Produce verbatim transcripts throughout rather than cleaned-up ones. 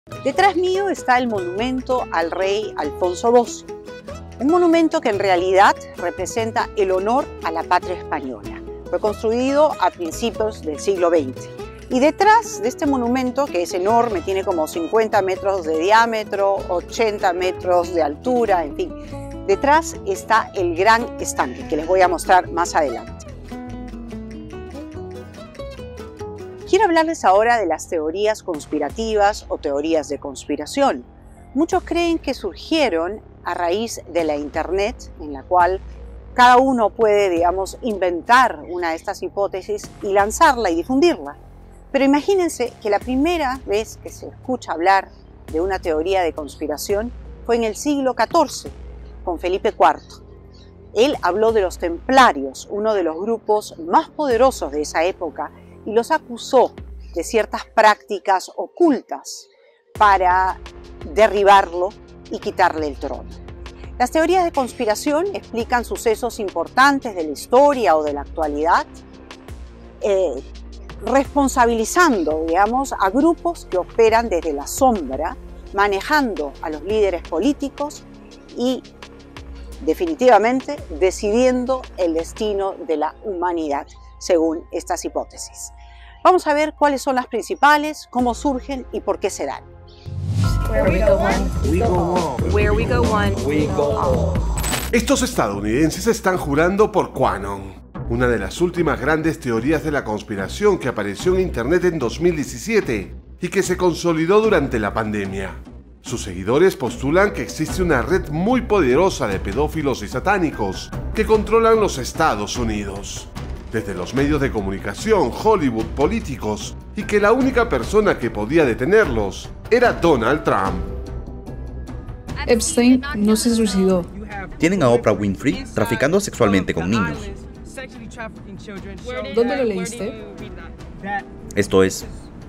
Detrás mío está el monumento al rey Alfonso doce, un monumento que en realidad representa el honor a la patria española. Fue construido a principios del siglo veinte. Y detrás de este monumento, que es enorme, tiene como cincuenta metros de diámetro, ochenta metros de altura, en fin, detrás está el gran estanque, que les voy a mostrar más adelante. Quiero hablarles ahora de las teorías conspirativas o teorías de conspiración. Muchos creen que surgieron a raíz de la Internet, en la cual cada uno puede, digamos, inventar una de estas hipótesis y lanzarla y difundirla. Pero imagínense que la primera vez que se escucha hablar de una teoría de conspiración fue en el siglo catorce, con Felipe cuarto. Él habló de los templarios, uno de los grupos más poderosos de esa época, y los acusó de ciertas prácticas ocultas para derribarlo y quitarle el trono. Las teorías de conspiración explican sucesos importantes de la historia o de la actualidad, eh, responsabilizando, digamos, a grupos que operan desde la sombra, manejando a los líderes políticos y, definitivamente, decidiendo el destino de la humanidad, según estas hipótesis. Vamos a ver cuáles son las principales, cómo surgen y por qué se dan. Estos estadounidenses están jurando por QAnon, una de las últimas grandes teorías de la conspiración que apareció en Internet en dos mil diecisiete y que se consolidó durante la pandemia. Sus seguidores postulan que existe una red muy poderosa de pedófilos y satánicos que controlan los Estados Unidos. Desde los medios de comunicación, Hollywood, políticos, y que la única persona que podía detenerlos era Donald Trump. Epstein no se suicidó. Tienen a Oprah Winfrey traficando sexualmente con niños. ¿Dónde lo leíste? Esto es...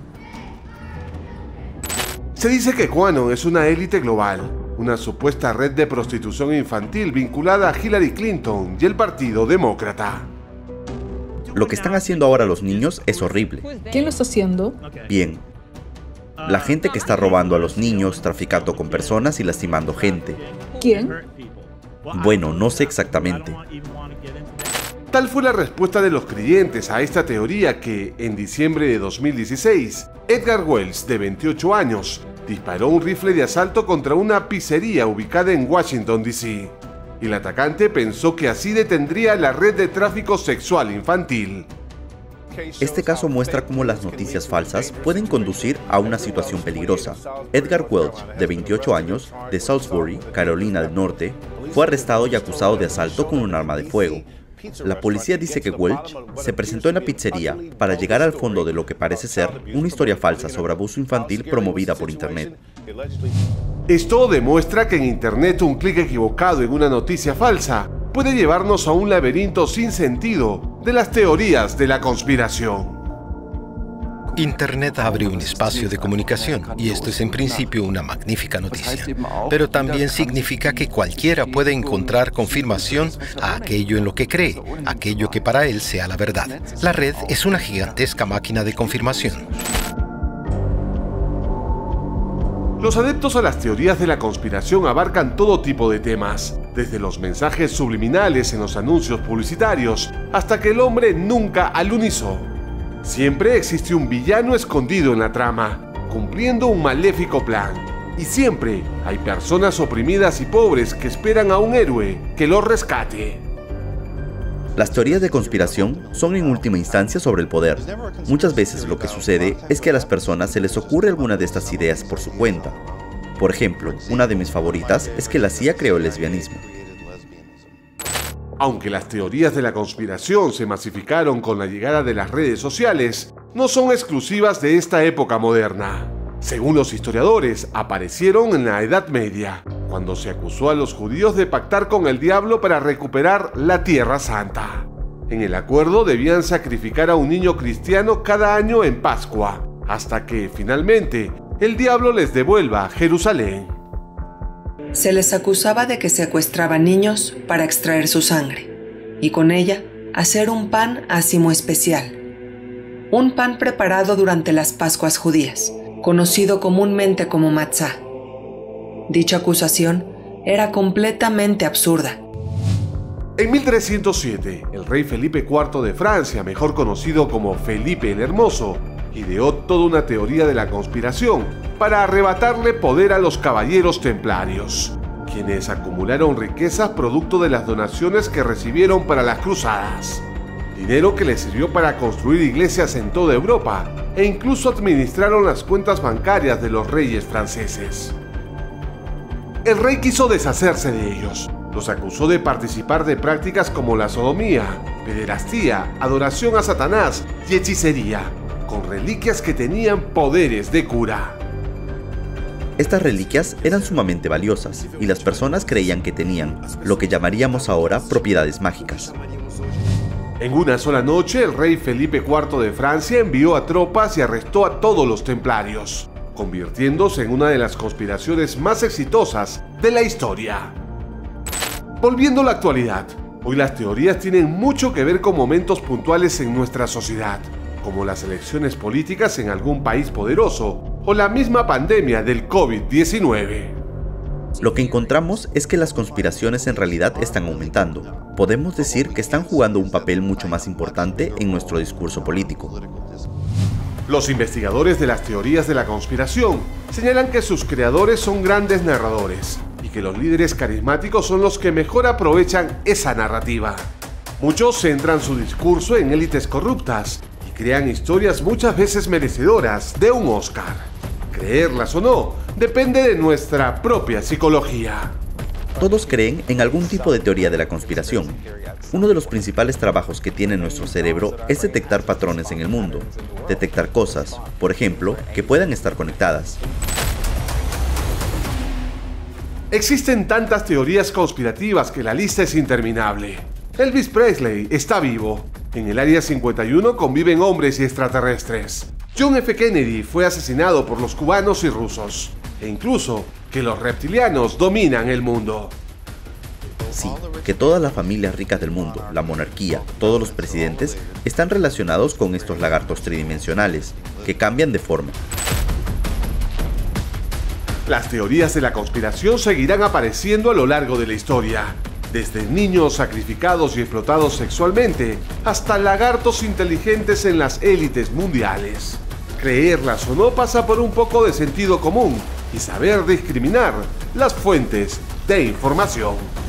Se dice que QAnon es una élite global, una supuesta red de prostitución infantil vinculada a Hillary Clinton y el Partido Demócrata. Lo que están haciendo ahora los niños es horrible. ¿Quién lo está haciendo? Bien. La gente que está robando a los niños, traficando con personas y lastimando gente. ¿Quién? Bueno, no sé exactamente. Tal fue la respuesta de los creyentes a esta teoría que, en diciembre de dos mil dieciséis, Edgar Wells, de veintiocho años, disparó un rifle de asalto contra una pizzería ubicada en Washington, D C y el atacante pensó que así detendría la red de tráfico sexual infantil. Este caso muestra cómo las noticias falsas pueden conducir a una situación peligrosa. Edgar Welch, de veintiocho años, de Salisbury, Carolina del Norte, fue arrestado y acusado de asalto con un arma de fuego. La policía dice que Welch se presentó en la pizzería para llegar al fondo de lo que parece ser una historia falsa sobre abuso infantil promovida por Internet. Esto demuestra que en Internet un clic equivocado en una noticia falsa puede llevarnos a un laberinto sin sentido de las teorías de la conspiración. Internet abre un espacio de comunicación y esto es en principio una magnífica noticia, pero también significa que cualquiera puede encontrar confirmación a aquello en lo que cree, aquello que para él sea la verdad. La red es una gigantesca máquina de confirmación. Los adeptos a las teorías de la conspiración abarcan todo tipo de temas, desde los mensajes subliminales en los anuncios publicitarios hasta que el hombre nunca alunizó. Siempre existe un villano escondido en la trama, cumpliendo un maléfico plan. Y siempre hay personas oprimidas y pobres que esperan a un héroe que los rescate. Las teorías de conspiración son en última instancia sobre el poder. Muchas veces lo que sucede es que a las personas se les ocurre alguna de estas ideas por su cuenta. Por ejemplo, una de mis favoritas es que la C I A creó el lesbianismo. Aunque las teorías de la conspiración se masificaron con la llegada de las redes sociales, no son exclusivas de esta época moderna. Según los historiadores, aparecieron en la Edad Media, cuando se acusó a los judíos de pactar con el diablo para recuperar la Tierra Santa. En el acuerdo debían sacrificar a un niño cristiano cada año en Pascua, hasta que, finalmente, el diablo les devuelva Jerusalén. Se les acusaba de que secuestraban niños para extraer su sangre, y con ella hacer un pan ácimo especial. Un pan preparado durante las Pascuas judías, conocido comúnmente como Matzah. Dicha acusación era completamente absurda. En mil trescientos siete, el rey Felipe cuarto de Francia, mejor conocido como Felipe el Hermoso, ideó toda una teoría de la conspiración para arrebatarle poder a los caballeros templarios, quienes acumularon riquezas producto de las donaciones que recibieron para las cruzadas. Dinero que les sirvió para construir iglesias en toda Europa e incluso administraron las cuentas bancarias de los reyes franceses. El rey quiso deshacerse de ellos. Los acusó de participar de prácticas como la sodomía, pederastía, adoración a Satanás y hechicería, con reliquias que tenían poderes de cura. Estas reliquias eran sumamente valiosas y las personas creían que tenían lo que llamaríamos ahora propiedades mágicas. En una sola noche, el rey Felipe cuarto de Francia envió a tropas y arrestó a todos los templarios, convirtiéndose en una de las conspiraciones más exitosas de la historia. Volviendo a la actualidad, hoy las teorías tienen mucho que ver con momentos puntuales en nuestra sociedad, como las elecciones políticas en algún país poderoso o la misma pandemia del COVID diecinueve. Lo que encontramos es que las conspiraciones en realidad están aumentando. Podemos decir que están jugando un papel mucho más importante en nuestro discurso político. Los investigadores de las teorías de la conspiración señalan que sus creadores son grandes narradores y que los líderes carismáticos son los que mejor aprovechan esa narrativa. Muchos centran su discurso en élites corruptas y crean historias muchas veces merecedoras de un Oscar. Creerlas o no, depende de nuestra propia psicología. Todos creen en algún tipo de teoría de la conspiración. Uno de los principales trabajos que tiene nuestro cerebro es detectar patrones en el mundo, detectar cosas, por ejemplo, que puedan estar conectadas. Existen tantas teorías conspirativas que la lista es interminable. Elvis Presley está vivo. En el Área cincuenta y uno conviven hombres y extraterrestres. John F. Kennedy fue asesinado por los cubanos y rusos. E incluso que los reptilianos dominan el mundo. Sí, que todas las familias ricas del mundo, la monarquía, todos los presidentes, están relacionados con estos lagartos tridimensionales, que cambian de forma. Las teorías de la conspiración seguirán apareciendo a lo largo de la historia, desde niños sacrificados y explotados sexualmente, hasta lagartos inteligentes en las élites mundiales. Creerlas o no pasa por un poco de sentido común y saber discriminar las fuentes de información.